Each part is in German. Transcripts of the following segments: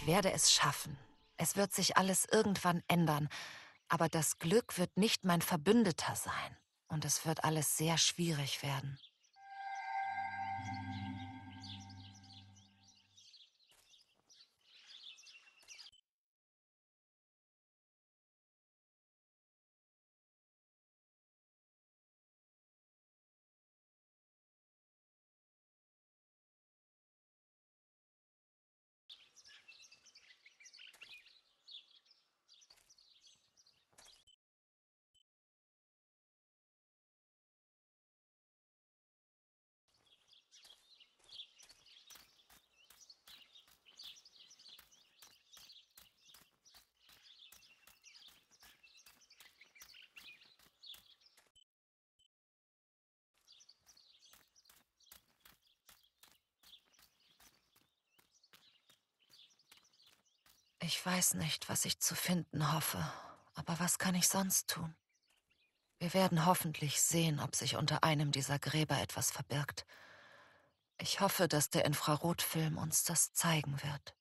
Ich werde es schaffen. Es wird sich alles irgendwann ändern, aber das Glück wird nicht mein Verbündeter sein. Und es wird alles sehr schwierig werden. Ich weiß nicht, was ich zu finden hoffe, aber was kann ich sonst tun? Wir werden hoffentlich sehen, ob sich unter einem dieser Gräber etwas verbirgt. Ich hoffe, dass der Infrarotfilm uns das zeigen wird.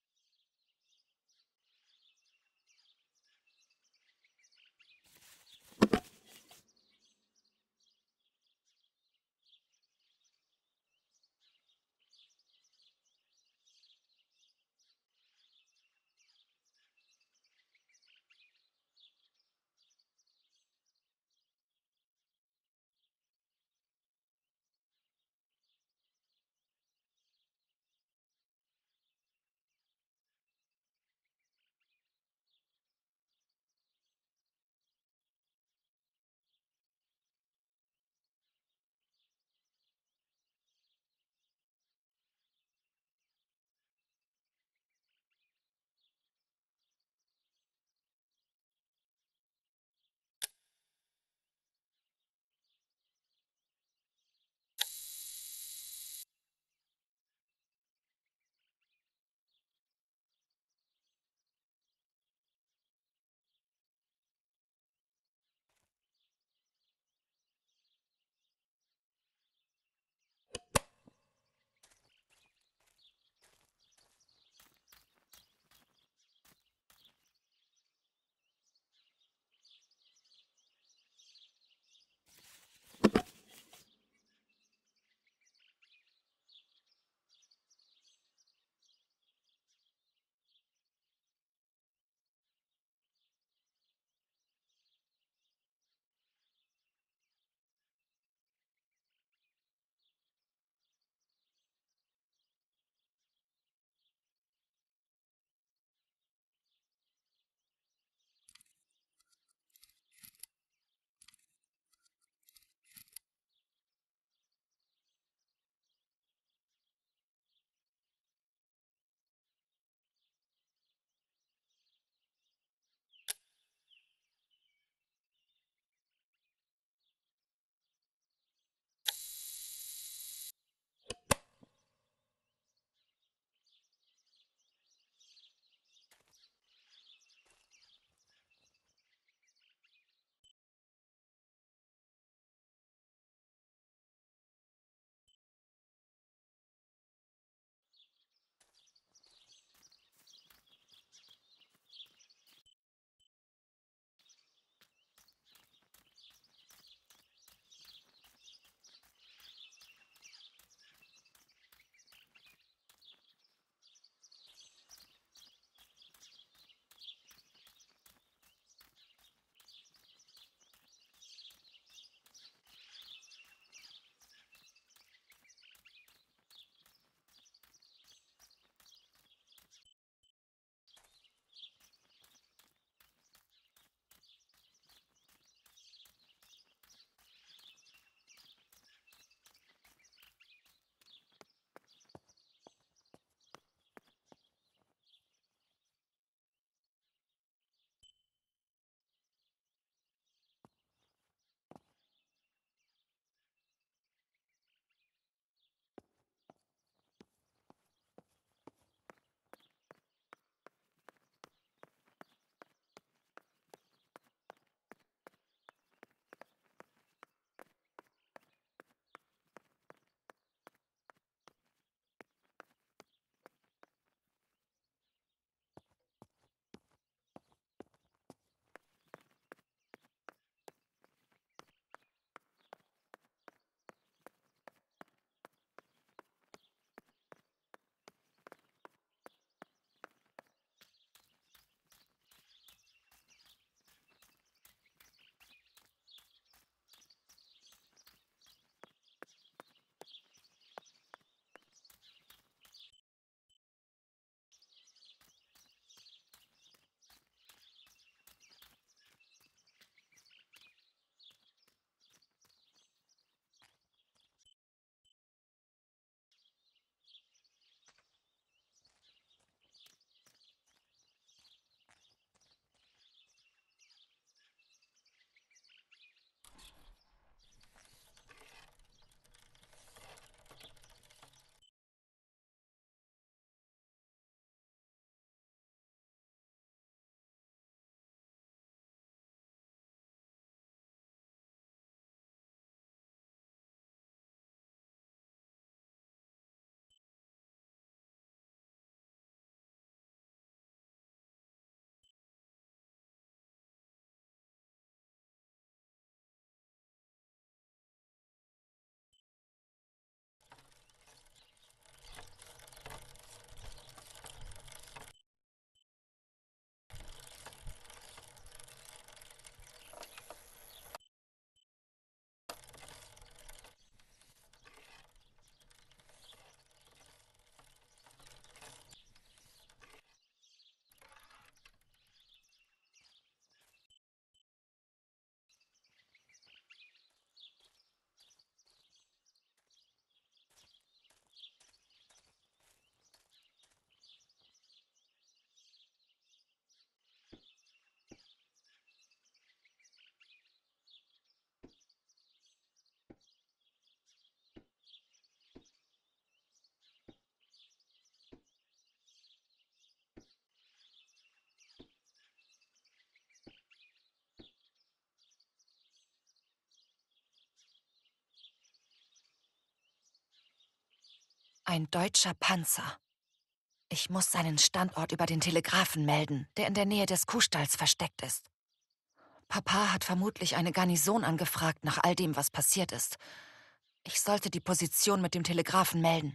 Ein deutscher Panzer. Ich muss seinen Standort über den Telegraphen melden, der in der Nähe des Kuhstalls versteckt ist. Papa hat vermutlich eine Garnison angefragt nach all dem, was passiert ist. Ich sollte die Position mit dem Telegraphen melden.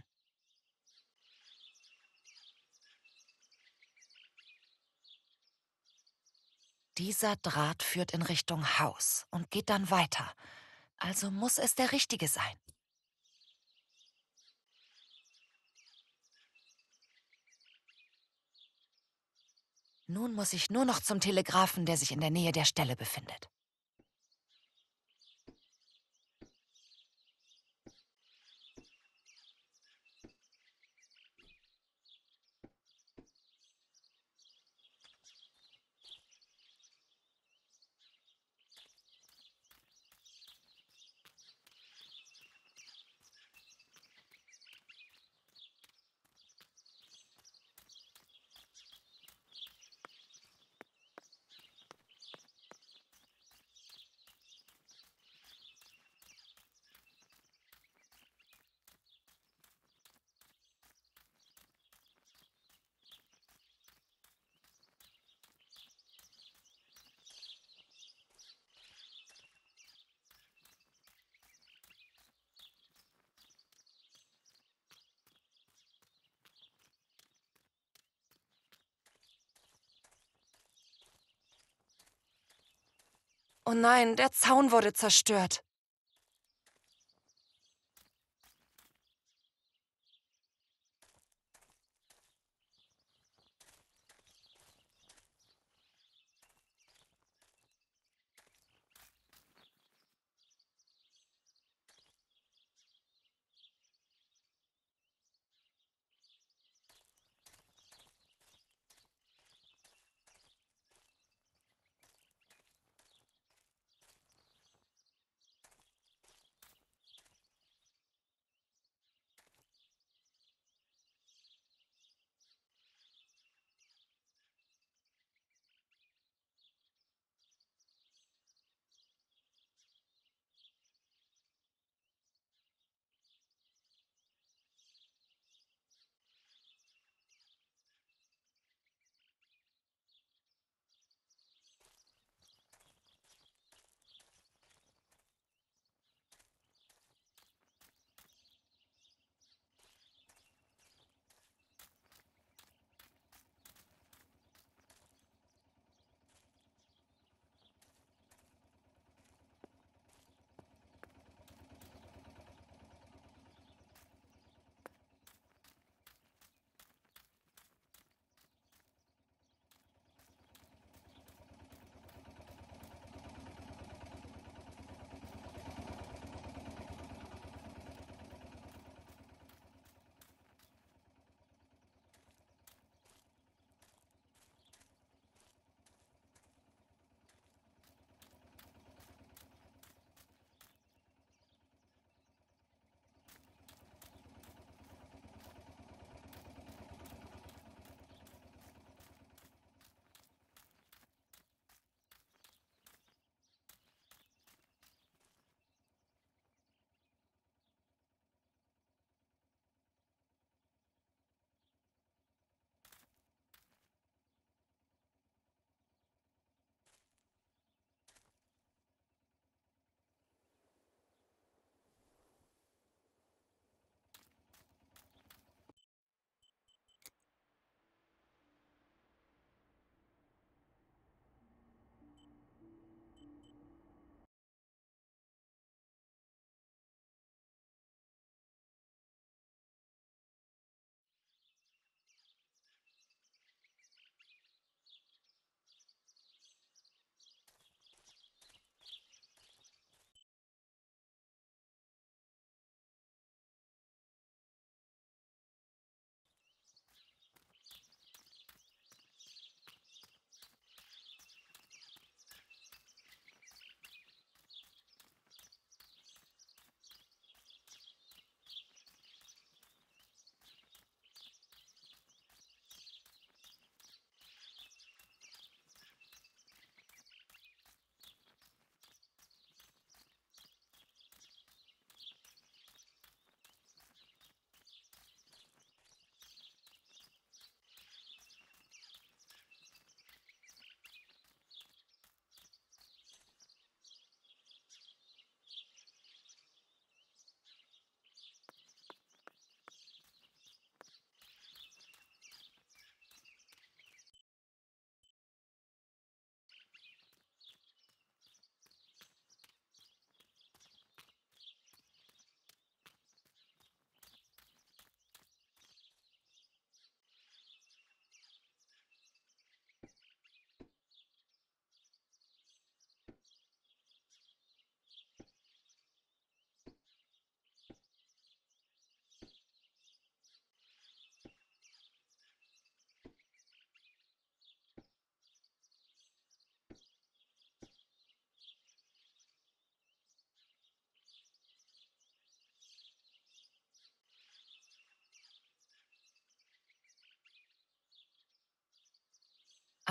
Dieser Draht führt in Richtung Haus und geht dann weiter. Also muss es der richtige sein. Nun muss ich nur noch zum Telegraphen, der sich in der Nähe der Stelle befindet. Oh nein, der Zaun wurde zerstört.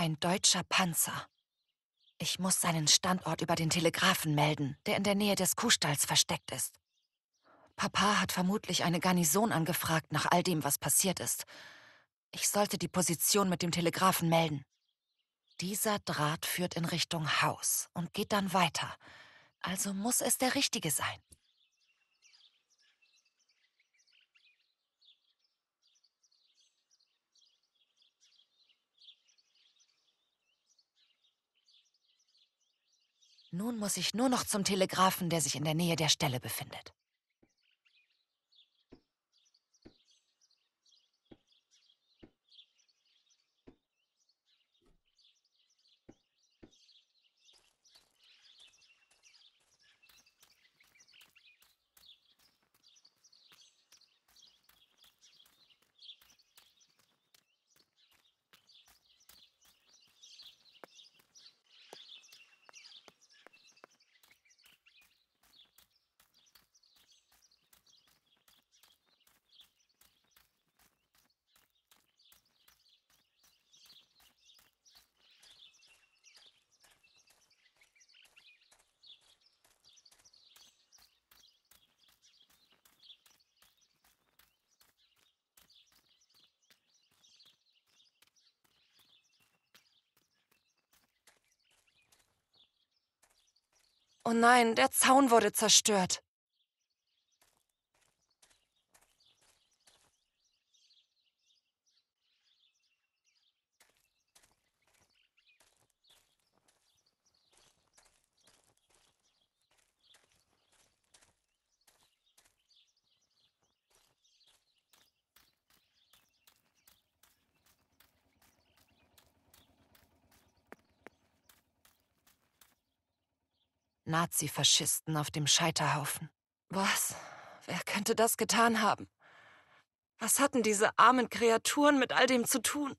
Ein deutscher Panzer. Ich muss seinen Standort über den Telegraphen melden, der in der Nähe des Kuhstalls versteckt ist. Papa hat vermutlich eine Garnison angefragt nach all dem, was passiert ist. Ich sollte die Position mit dem Telegraphen melden. Dieser Draht führt in Richtung Haus und geht dann weiter. Also muss es der richtige sein. Nun muss ich nur noch zum Telegraphen, der sich in der Nähe der Stelle befindet. Oh nein, der Zaun wurde zerstört. Nazi-Faschisten auf dem Scheiterhaufen. Was? Wer könnte das getan haben? Was hatten diese armen Kreaturen mit all dem zu tun?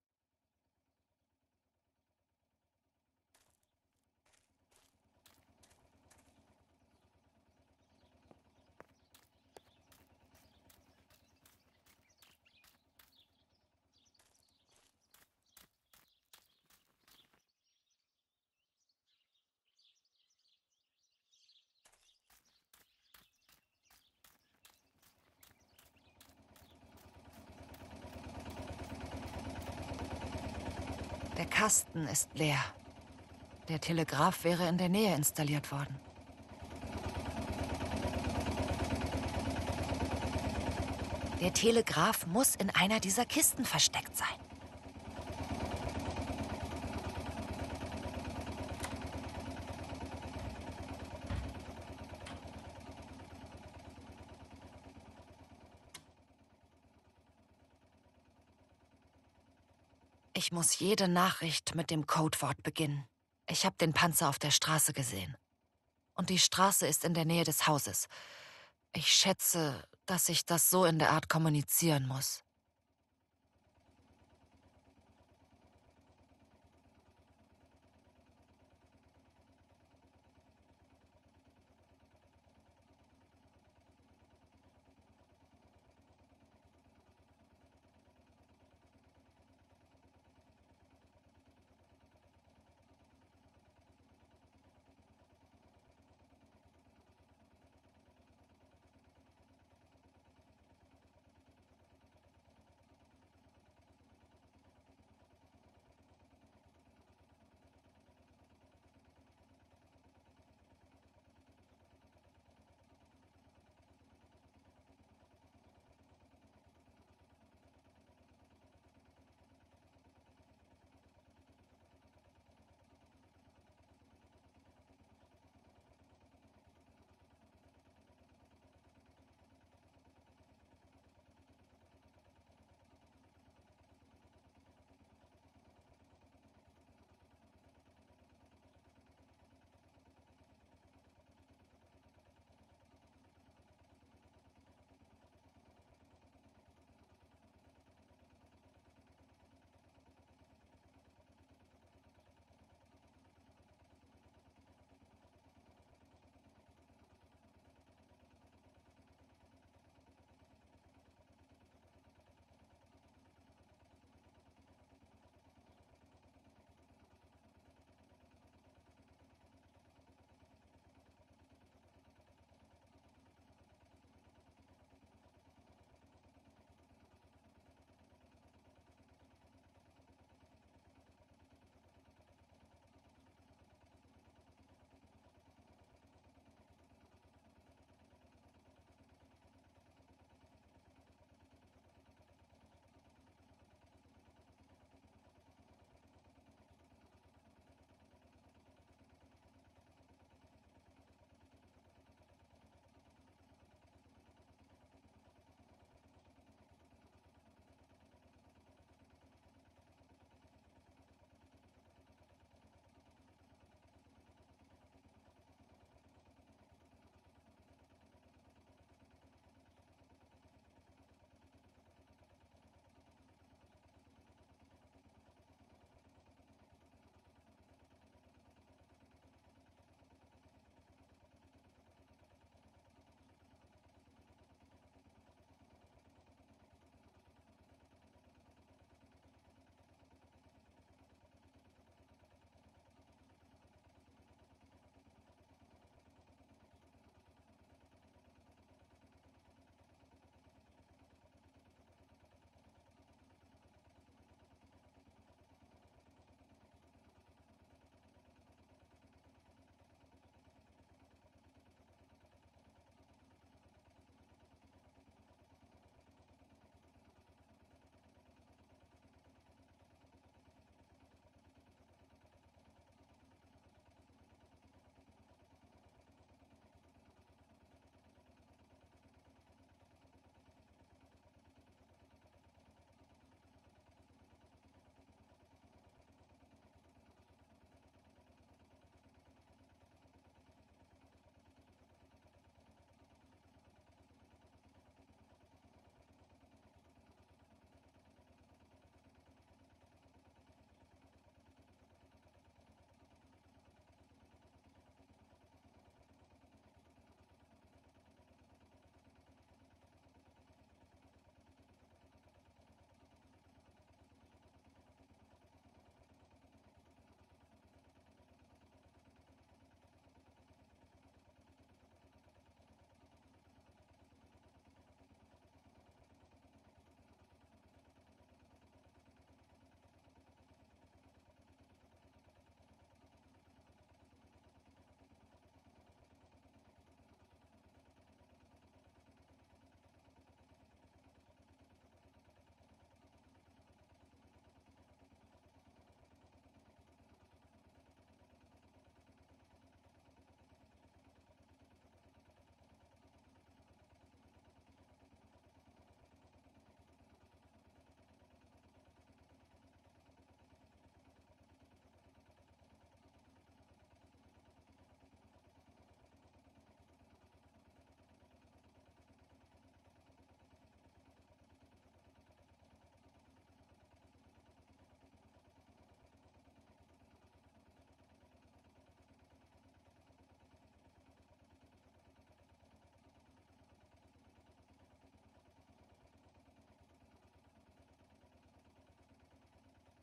Der Kasten ist leer. Der Telegraph wäre in der Nähe installiert worden. Der Telegraph muss in einer dieser Kisten versteckt sein. Ich muss jede Nachricht mit dem Codewort beginnen. Ich habe den Panzer auf der Straße gesehen. Und die Straße ist in der Nähe des Hauses. Ich schätze, dass ich das so in der Art kommunizieren muss.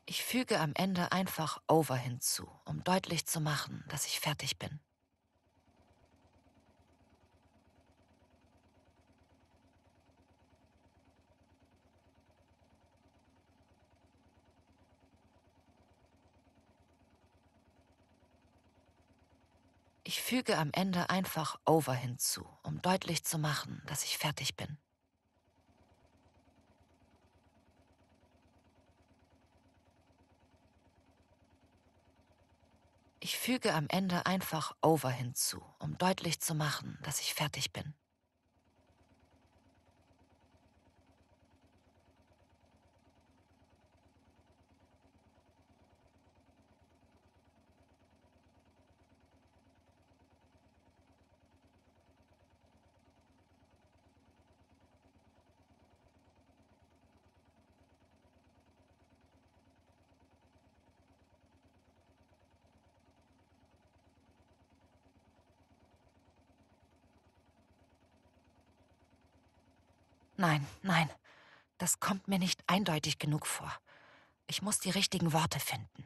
Ich füge am Ende einfach over hinzu, um deutlich zu machen, dass ich fertig bin. Ich füge am Ende einfach over hinzu, um deutlich zu machen, dass ich fertig bin. Ich füge am Ende einfach over hinzu, um deutlich zu machen, dass ich fertig bin. Nein, nein, das kommt mir nicht eindeutig genug vor. Ich muss die richtigen Worte finden.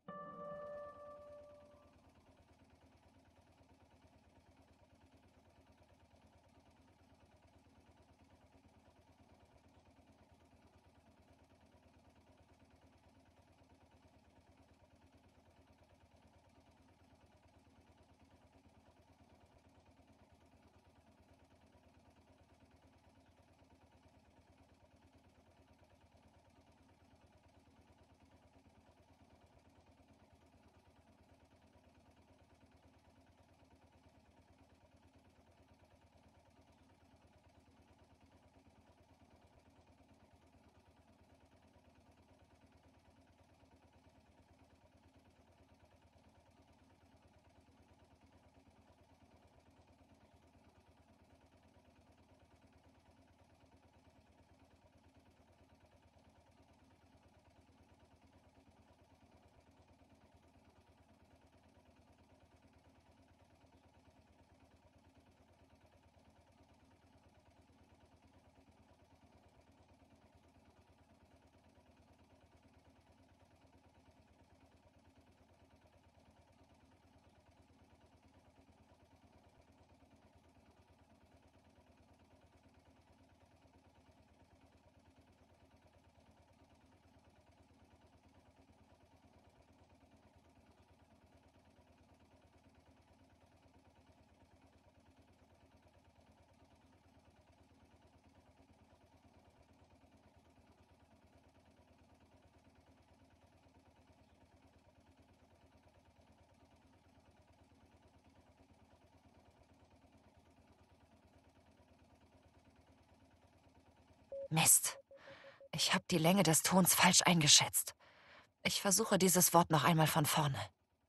Mist. Ich habe die Länge des Tons falsch eingeschätzt. Ich versuche dieses Wort noch einmal von vorne.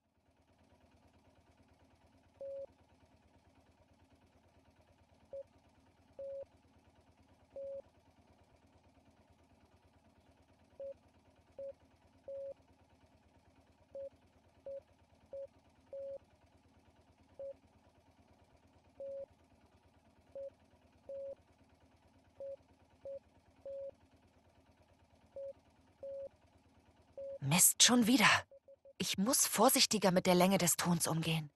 Mist, schon wieder. Ich muss vorsichtiger mit der Länge des Tons umgehen.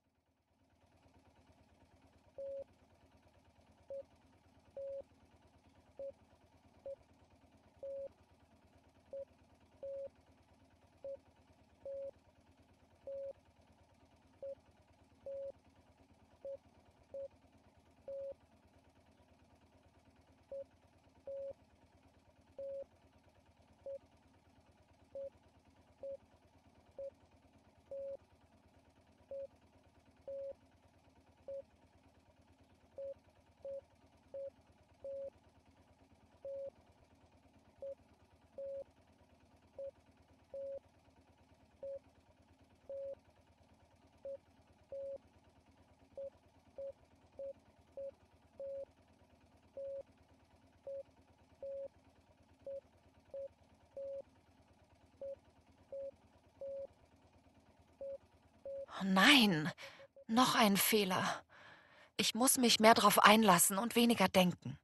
Oh nein, noch ein Fehler. Ich muss mich mehr drauf einlassen und weniger denken.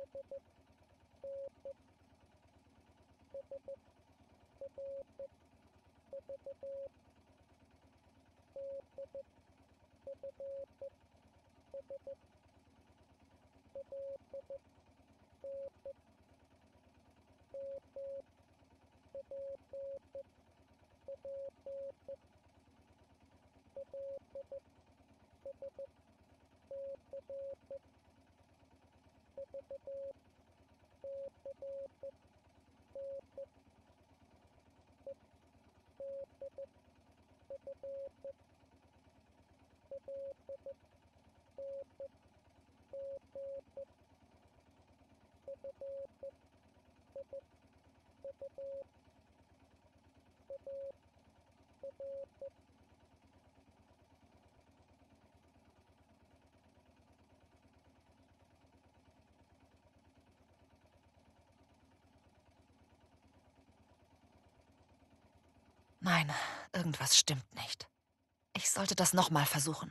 Nein, irgendwas stimmt nicht. Ich sollte das nochmal versuchen.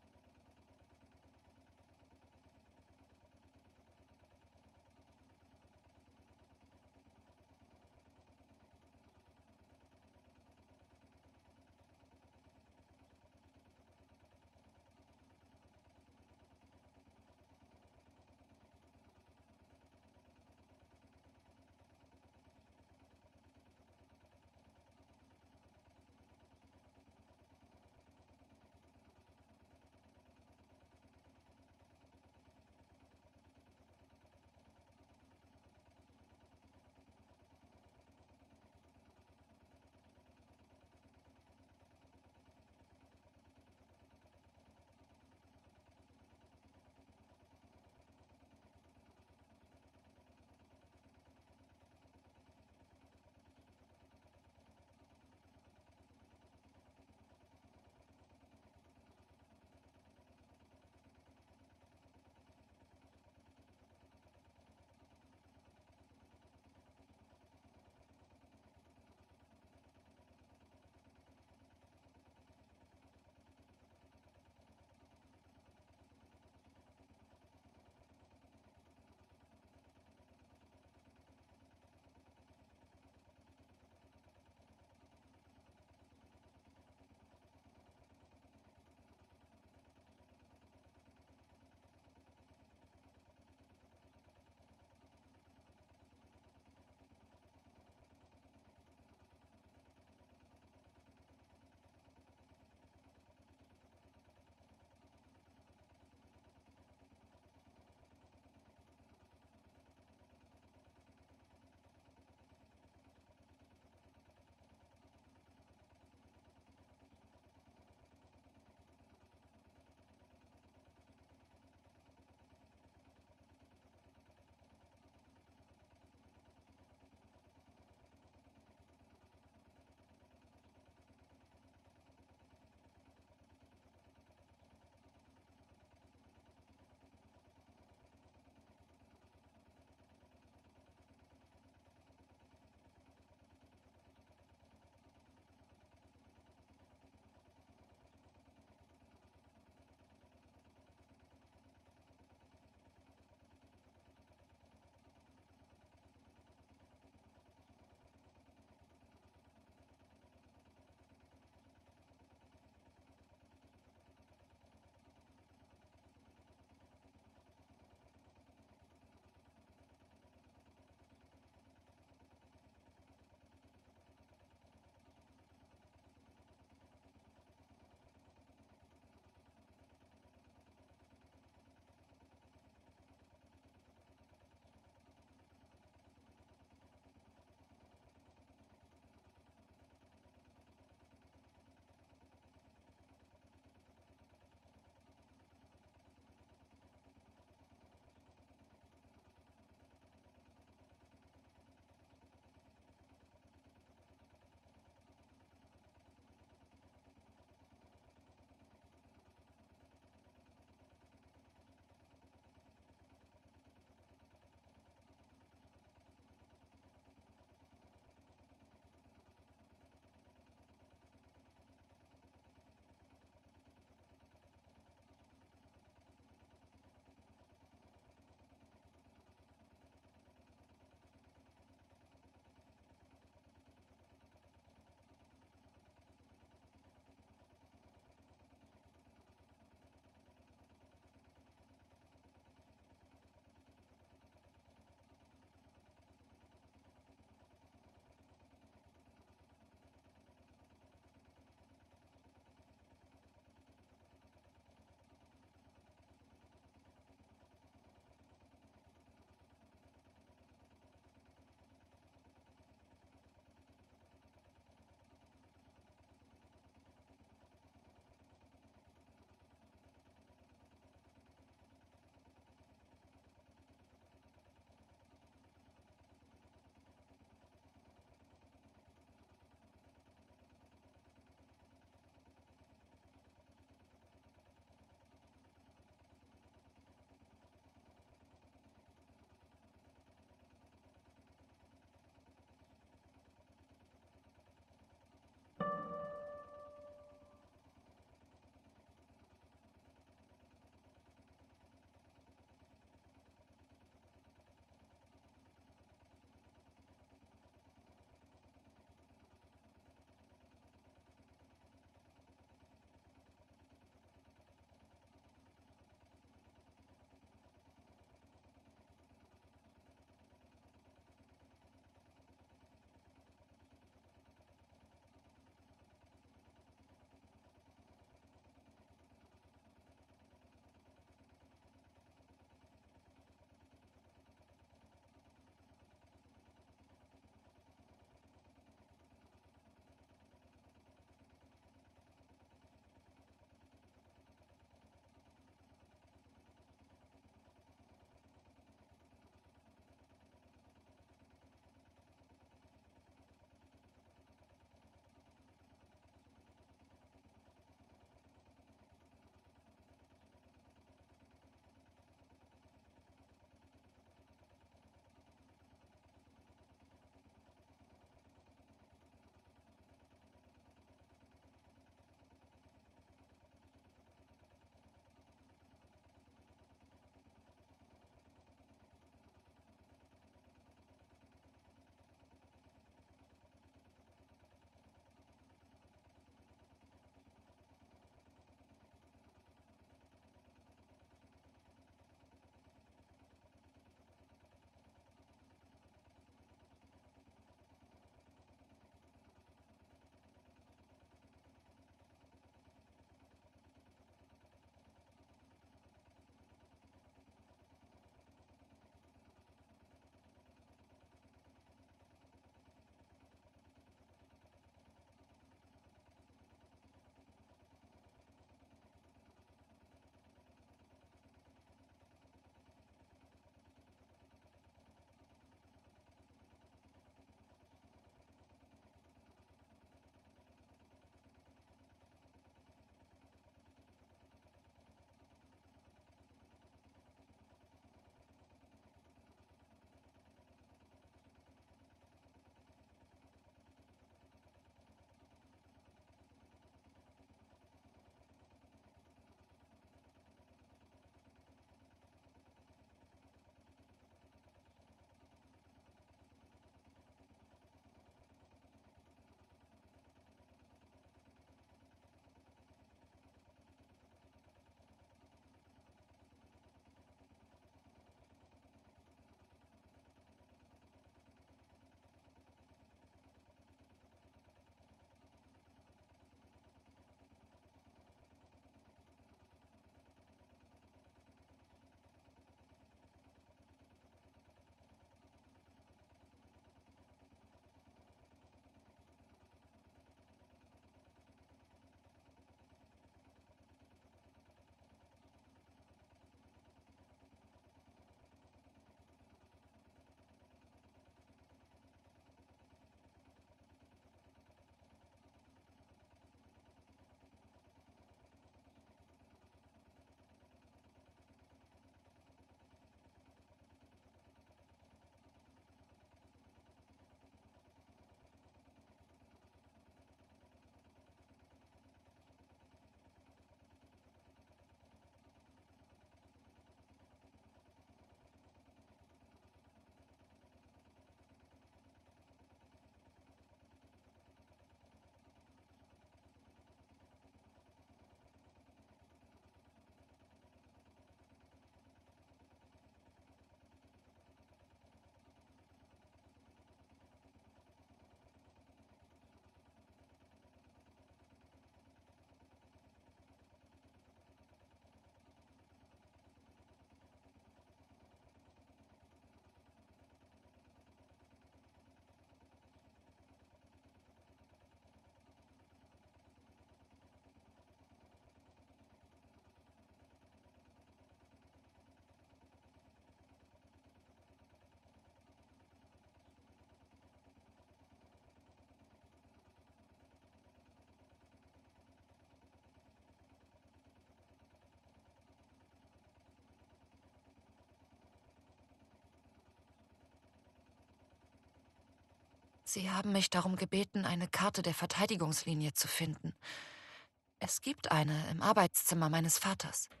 Sie haben mich darum gebeten, eine Karte der Verteidigungslinie zu finden. Es gibt eine im Arbeitszimmer meines Vaters.